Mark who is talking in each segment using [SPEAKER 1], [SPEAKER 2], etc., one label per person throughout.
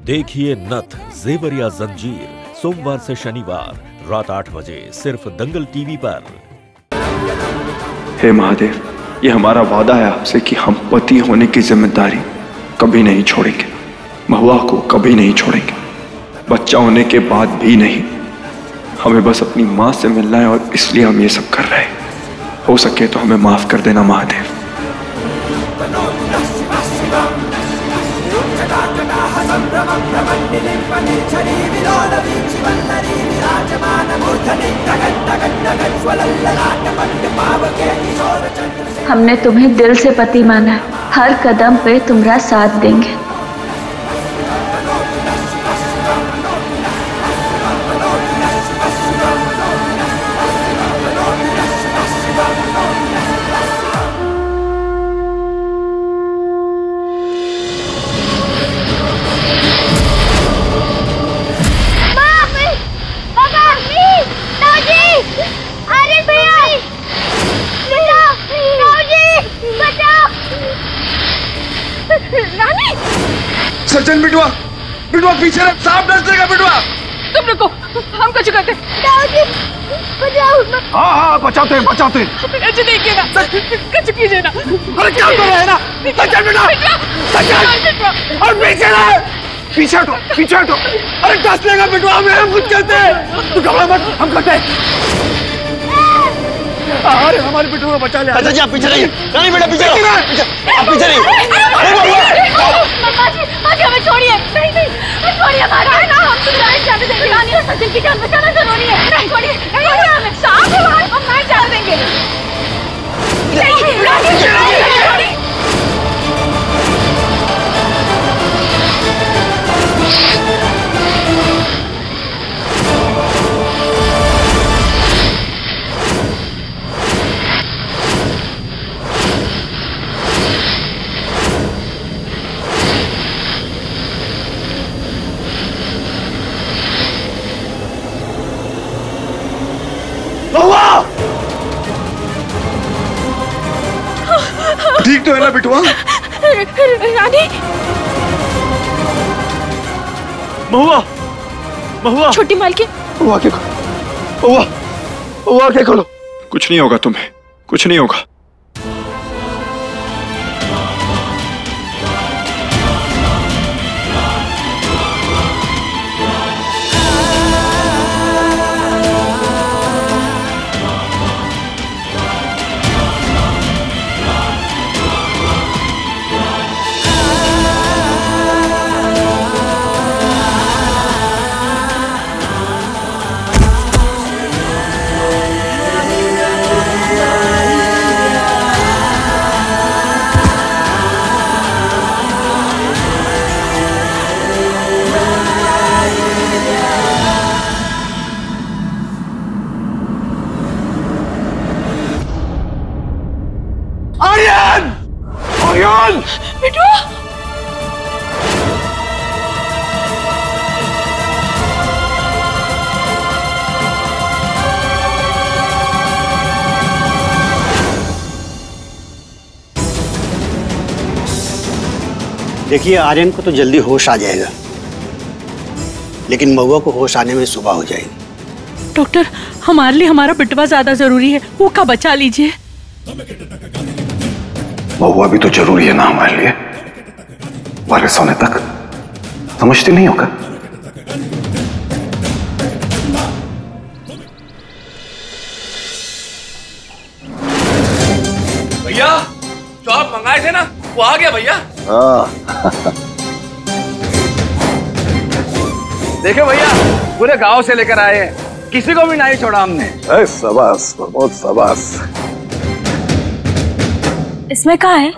[SPEAKER 1] देखिए नथ जेवर या जंजीर सोमवार से शनिवार रात 8 बजे सिर्फ दंगल टीवी पर।
[SPEAKER 2] हे महादेव, ये हमारा वादा है आपसे कि हम पति होने की जिम्मेदारी कभी नहीं छोड़ेंगे, महुआ को कभी नहीं छोड़ेंगे, बच्चा होने के बाद भी नहीं। हमें बस अपनी माँ से मिलना है और इसलिए हम ये सब कर रहे हैं। हो सके तो हमें माफ कर देना महादेव।
[SPEAKER 3] हमने तुम्हें दिल से पति माना, हर कदम पे तुम्हारा साथ देंगे।
[SPEAKER 2] सचिन, बिटुआ बिटुआ पीछे रह, सांप डस देगा बिटुआ।
[SPEAKER 4] तुम रुको, हम कुछ करते।
[SPEAKER 2] हाँ हाँ बचाते बचाते।
[SPEAKER 4] अच्छा देखिए ना, कुछ कीजिए ना।
[SPEAKER 2] अरे क्या कर रहे हैं ना? सचिन बेटा, सचिन और पीछे रह, पीछे हटो पीछे हटो। अरे डस लेगा बिटुआ, हम कुछ करते हैं, तू घबरा मत, हम करते हैं। अरे हमारे बिटू को बचा ले। अच्छा पीछे रहिए, रानी बेटा पीछे रहो, आप पीछे रहिए। अरे
[SPEAKER 3] मम्मा जी हमें छोड़िए। नहीं नहीं छोड़िए, हमारा ना, हम तुम्हारे जाने देंगे। रानी और सचिन की जान बचाना जरूरी है। नहीं छोड़िए, हमें सांप है बाहर, हम नहीं जाने देंगे। नहीं रानी,
[SPEAKER 2] ठीक तो है ना बिटुआ?
[SPEAKER 4] रानी,
[SPEAKER 2] महुआ महुआ,
[SPEAKER 4] छोटी मालकिन,
[SPEAKER 2] महुआ के खोलो, महुआ के खोलो। कुछ नहीं होगा तुम्हें, कुछ नहीं होगा।
[SPEAKER 5] देखिए, आर्यन को तो जल्दी होश आ जाएगा, लेकिन महुआ को होश आने में सुबह हो जाएगी।
[SPEAKER 4] डॉक्टर, हमारे लिए हमारा बिटवा ज्यादा जरूरी है, वो का बचा लीजिए।
[SPEAKER 2] महुआ भी तो जरूरी है ना हमारे लिए, वारिस होने तक। समझते नहीं होगा?
[SPEAKER 6] भैया, जो आप मंगाए थे ना, वो आ गया भैया। देखो भैया, पूरे गांव से लेकर आए हैं, किसी को भी नहीं छोड़ा हमने।
[SPEAKER 2] शाबाश प्रमोद, शाबाश।
[SPEAKER 3] इसमें क्या है?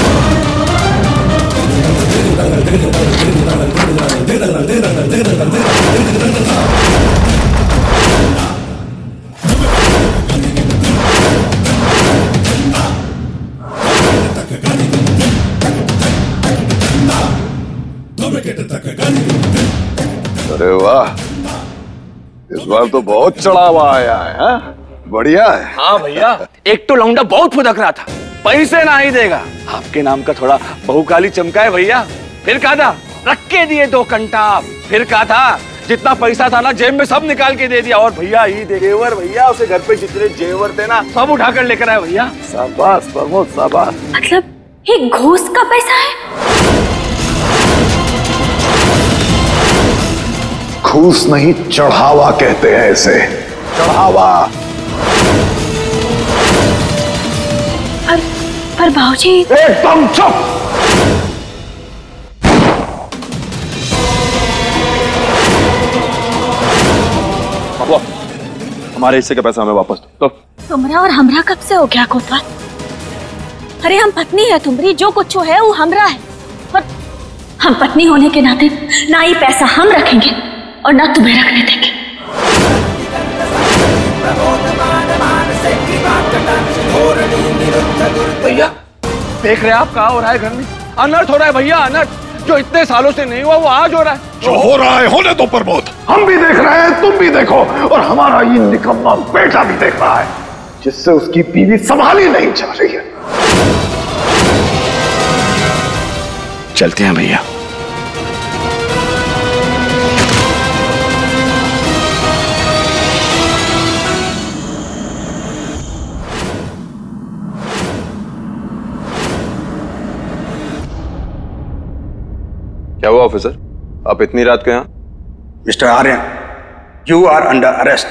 [SPEAKER 2] अरे वाह, इस बार तो बहुत चढ़ावा आया है। हा? बढ़िया है।
[SPEAKER 6] हाँ भैया, एक तो लौंडा बहुत फुदक रहा था, पैसे ना ही देगा। आपके नाम का थोड़ा बहुकाली चमका है भैया। फिर कहा था रख के दिए 2 कंटाप। फिर कहा था जितना पैसा था ना जेब में सब निकाल के दे दिया। और भैया ही जेवर, भैया उसे घर पे जितने जेवर थे ना सब उठा कर लेकर आए भैया। शाबाश प्रमोद शाबाश।
[SPEAKER 3] मतलब ये घूस का पैसा है?
[SPEAKER 7] घूस नहीं, चढ़ावा कहते हैं इसे, चढ़ावा।
[SPEAKER 3] पर भाऊजी।
[SPEAKER 7] एकदम चुप।
[SPEAKER 2] हमारे हिस्से का पैसा हमें वापस दो।
[SPEAKER 3] तुमरा और हमरा कब से हो गया कोतवाल? अरे हम पत्नी है तुम्हारी, जो कुछ है वो हमरा है। और हम पत्नी होने के नाते ना ही पैसा हम रखेंगे और ना तुम्हें रखने देंगे।
[SPEAKER 6] भैया देख रहे आप क्या हो रहा है घर में? अनर्थ हो रहा है भैया, अनर्थ जो इतने सालों से नहीं हुआ वो आज हो रहा है।
[SPEAKER 7] जो हो रहा है होने दो प्रमोद, हम भी देख रहे हैं, तुम भी देखो, और हमारा ये निकम्मा बेटा भी देख रहा है जिससे उसकी बीवी संभाली नहीं जा रही है।
[SPEAKER 2] चलते हैं भैया।
[SPEAKER 8] क्या हुआ ऑफिसर, आप इतनी रात के यहाँ?
[SPEAKER 5] Mister Aryan, you are under arrest.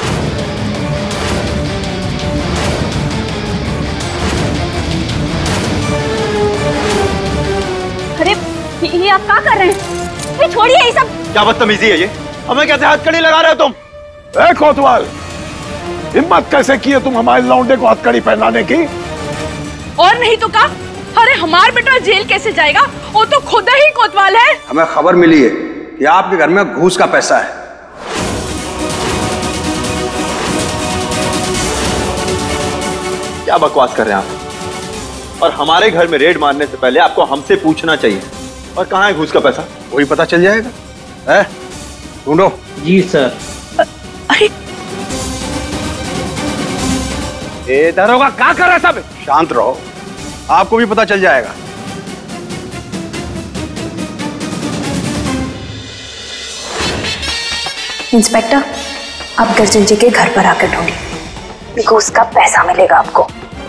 [SPEAKER 3] अरे ये आप क्या कर रहे हैं? ये छोड़िए ये सब।
[SPEAKER 2] क्या बदतमीजी है ये? हमें कैसे हथकड़ी लगा रहे हो तुम?
[SPEAKER 7] ए कोतवाल, हिम्मत कैसे की है तुम हमारे लौंडे को हथकड़ी पहनाने की?
[SPEAKER 4] और नहीं तो क्या? अरे हमार बेटा जेल कैसे जाएगा? वो तो खुद ही कोतवाल है।
[SPEAKER 5] हमें खबर मिली है कि आपके घर में घूस का पैसा है।
[SPEAKER 2] क्या बकवास कर रहे हैं आप? और हमारे घर में रेड मारने से पहले आपको हमसे पूछना चाहिए। और कहाँ है घूस का पैसा?
[SPEAKER 5] वही पता चल जाएगा। ढूंढो।
[SPEAKER 9] जी सर।
[SPEAKER 4] अरे
[SPEAKER 6] ए दरोगा क्या कर रहा है सब?
[SPEAKER 5] शांत रहो, आपको भी पता चल जाएगा।
[SPEAKER 3] इंस्पेक्टर, आप गर्जन जी के घर पर आकर ढूंढिए, घूस का पैसा मिलेगा आपको।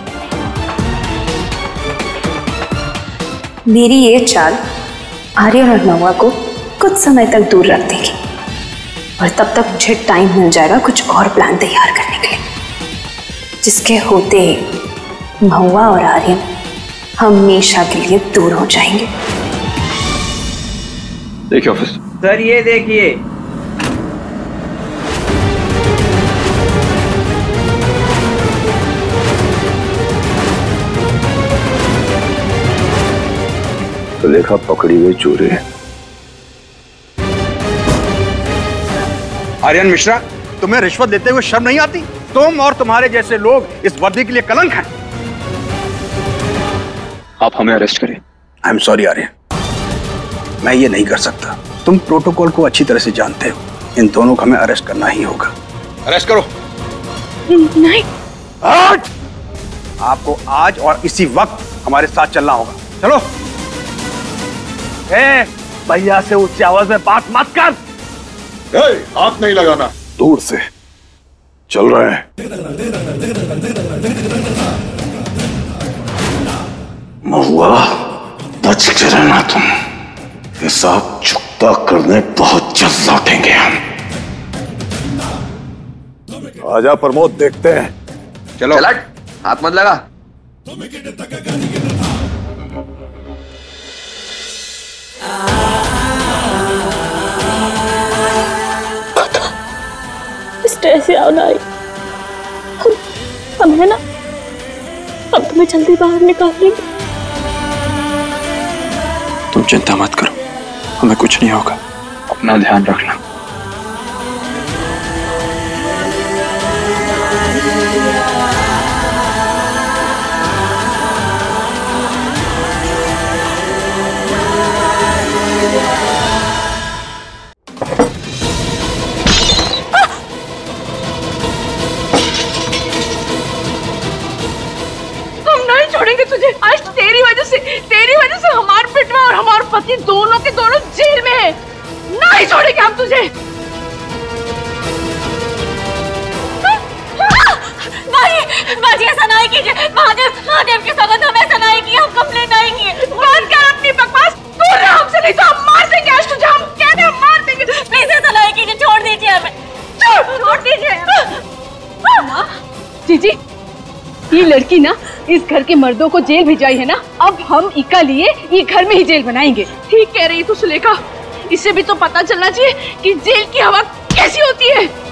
[SPEAKER 3] मेरी ये चाल आर्यन और नौवा को कुछ समय तक दूर रख देगी और तब तक मुझे टाइम मिल जाएगा कुछ और प्लान तैयार करने के लिए, जिसके होते ही महुआ और आर्यन हमेशा के लिए दूर हो जाएंगे।
[SPEAKER 2] देखिए ऑफिसर।
[SPEAKER 9] सर ये देखिए।
[SPEAKER 7] तो देखा, पकड़ी हुए चोरी है।
[SPEAKER 5] आर्यन मिश्रा, तुम्हें रिश्वत देते हुए शर्म नहीं आती? तुम और तुम्हारे जैसे लोग इस वर्दी के लिए कलंक हैं।
[SPEAKER 2] आप हमें अरेस्ट करें।
[SPEAKER 5] आई एम सॉरी आर्यन, मैं ये नहीं कर सकता। तुम प्रोटोकॉल को अच्छी तरह से जानते हो, इन दोनों को हमें अरेस्ट करना ही होगा।
[SPEAKER 6] अरेस्ट करो।
[SPEAKER 4] नहीं।
[SPEAKER 5] आपको आज और इसी वक्त हमारे साथ चलना होगा। चलो।
[SPEAKER 6] भैया से ऊंची आवाज में बात मत कर।
[SPEAKER 7] हाथ नहीं लगाना, दूर से। चल रहे हैं। महुआ, बच के रहना तुम। हिसाब चुकता करने बहुत जल्द लौटेंगे हम। आजा प्रमोद, देखते हैं।
[SPEAKER 5] चलो।
[SPEAKER 6] हाथ मत लगा।
[SPEAKER 3] स्ट्रेस से आओ ना, हम है ना, हम तुम्हें जल्दी बाहर निकालेंगे।
[SPEAKER 2] तुम चिंता मत करो, हमें कुछ नहीं होगा। अपना ध्यान रखना।
[SPEAKER 4] छोड़ेंगे तुझे। आज तेरी वजह से हमार बेटवा और हमार पति दोनों के दोनों है।
[SPEAKER 10] बाजी ऐसा नहीं कीजिए, महादेव के सौगंध हम ऐसा नहीं किए, हम कंप्लेंट नहीं किए।
[SPEAKER 4] बंद कर अपनी बकवास, दूर रह हमसे, नहीं तो हम मार देंगे आज तुझे, हम कहते हैं मार देंगे।
[SPEAKER 10] प्लीज ऐसा नहीं कीजिए, छोड़ दीजिए हमें, छोड़ दीजिए।
[SPEAKER 4] जीजी, ये लड़की ना इस घर के मर्दों को जेल भिजाई है ना, अब हम इका लिए ये घर में ही जेल बनाएंगे। ठीक कह रही तू सुलेखा, इससे भी तो पता चलना चाहिए कि जेल की हवा कैसी होती है।